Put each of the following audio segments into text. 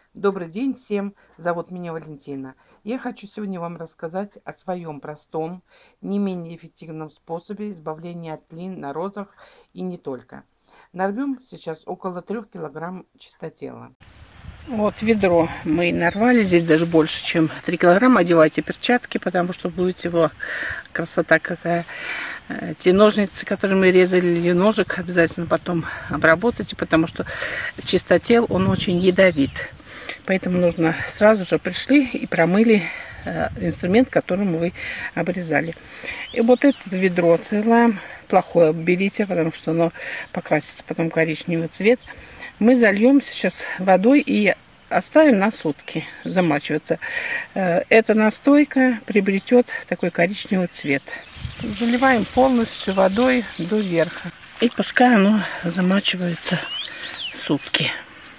Добрый день всем! Зовут меня Валентина. Я хочу сегодня вам рассказать о своем простом, не менее эффективном способе избавления от тли на розах и не только. Нарвем сейчас около 3 килограмм чистотела. Вот ведро мы нарвали, здесь даже больше, чем 3 килограмма. Одевайте перчатки, потому что будет его красота какая. Те ножницы, которые мы резали, или ножик, обязательно потом обработайте, потому что чистотел, он очень ядовит. Поэтому нужно сразу же пришли и промыли инструмент, которым вы обрезали. И вот это ведро целое, плохое берите, потому что оно покрасится потом коричневый цвет. Мы зальем сейчас водой и оставим на сутки замачиваться. Эта настойка приобретет такой коричневый цвет. Заливаем полностью водой до верха. И пускай оно замачивается сутки.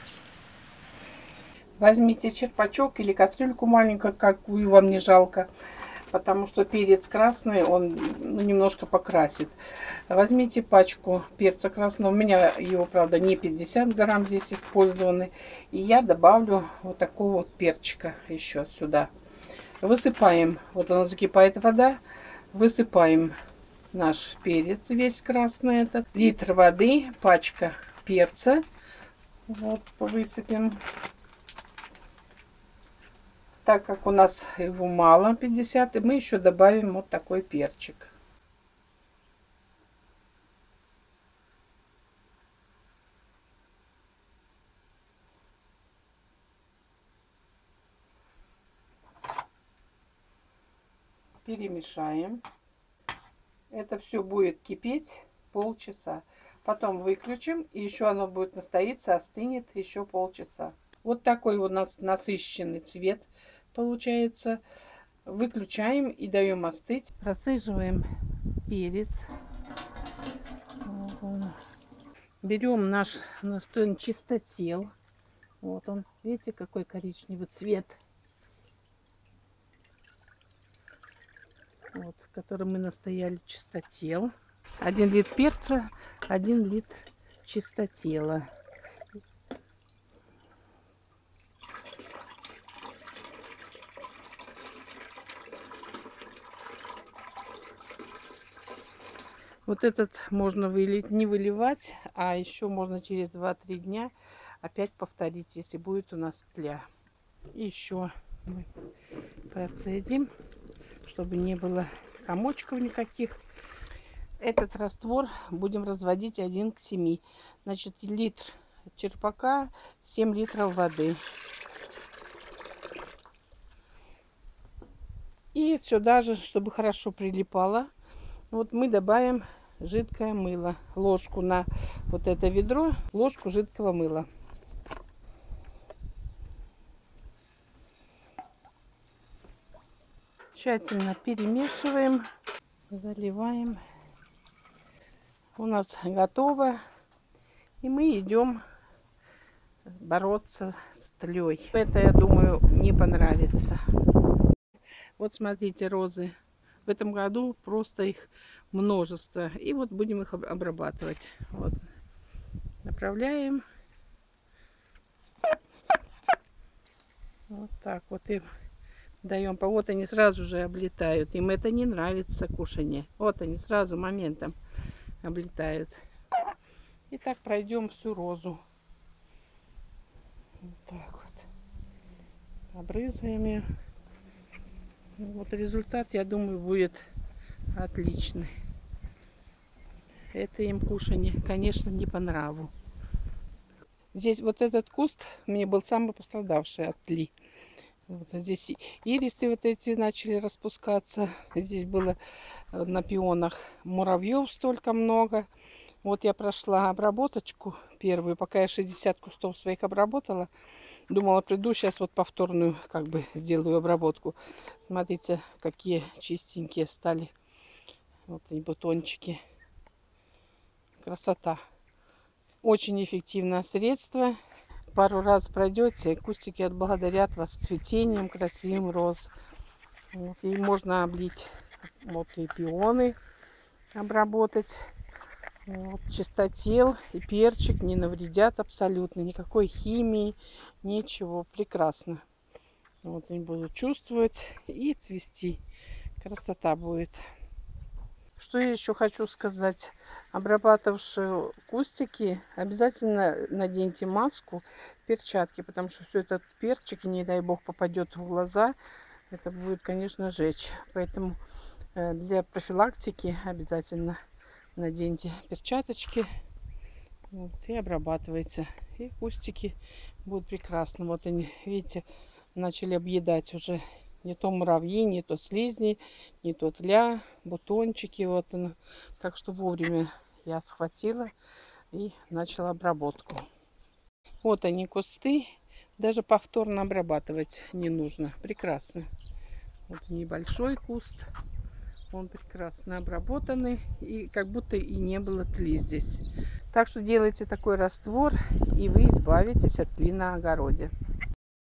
Возьмите черпачок или кастрюльку маленькую, какую вам не жалко, потому что перец красный, он немножко покрасит. Возьмите пачку перца красного. У меня его, правда, не 50 грамм здесь использованы. И я добавлю вот такого вот перчика еще сюда. Высыпаем, вот она закипает вода, высыпаем наш перец весь красный этот. Литр воды, пачка перца. Вот высыпем. Так как у нас его мало, 50, и мы еще добавим вот такой перчик. Перемешаем. Это все будет кипеть полчаса. Потом выключим, и еще оно будет настоиться, остынет еще полчаса. Вот такой у нас насыщенный цвет получается. Выключаем и даем остыть. Процеживаем перец. Берем наш настоянный чистотел. Вот он. Видите, какой коричневый цвет. Вот, в котором мы настояли чистотел. 1 литр перца, 1 литр чистотела. Вот этот можно вылить, не выливать, а еще можно через 2-3 дня опять повторить, если будет у нас тля. И еще мы процедим, чтобы не было комочков никаких. Этот раствор будем разводить 1 к 7. Значит, литр черпака, 7 литров воды. И сюда же, чтобы хорошо прилипало, вот мы добавим жидкое мыло. Ложку на вот это ведро, ложку жидкого мыла. Тщательно перемешиваем, заливаем. У нас готово. И мы идем бороться с тлей. Это, я думаю, не понравится. Вот смотрите, розы. В этом году просто их множество. И вот будем их обрабатывать. Вот. Направляем. Вот так вот им даем. Вот они сразу же облетают. Им это не нравится, кушанье. Вот они сразу моментом облетают. И так пройдем всю розу. Вот так вот. Обрызаем ее. Вот результат, я думаю, будет отличный. Это им кушанье, конечно, не по нраву. Здесь вот этот куст мне был самый пострадавший от тли. Вот здесь ирисы вот эти начали распускаться. Здесь было на пионах муравьев столько много. Вот я прошла обработочку первую, пока я 60 кустов своих обработала. Думала, приду сейчас вот повторную, как бы сделаю обработку. Смотрите, какие чистенькие стали. Вот они, бутончики. Красота. Очень эффективное средство. Пару раз пройдете, кустики отблагодарят вас цветением красивым роз. Вот, и можно облить вот и пионы, обработать. Вот, чистотел и перчик не навредят абсолютно. Никакой химии, Ничего, прекрасно. Вот они будут чувствовать и цвести. Красота будет. Что я еще хочу сказать? Обрабатывавшие кустики, обязательно наденьте маску, перчатки, потому что все этот перчик, не дай бог, попадет в глаза, это будет, конечно, жечь. Поэтому для профилактики обязательно наденьте перчаточки, вот, и обрабатывайте. И кустики будут прекрасно. Вот они, видите, начали объедать уже не то муравьи, не то слизни, не то тля, бутончики. Вот оно. Так что вовремя я схватила и начала обработку. Вот они кусты. Даже повторно обрабатывать не нужно. Прекрасно. Вот небольшой куст. Он прекрасно обработанный. И как будто и не было тли здесь. Так что делайте такой раствор, и вы избавитесь от тли на огороде.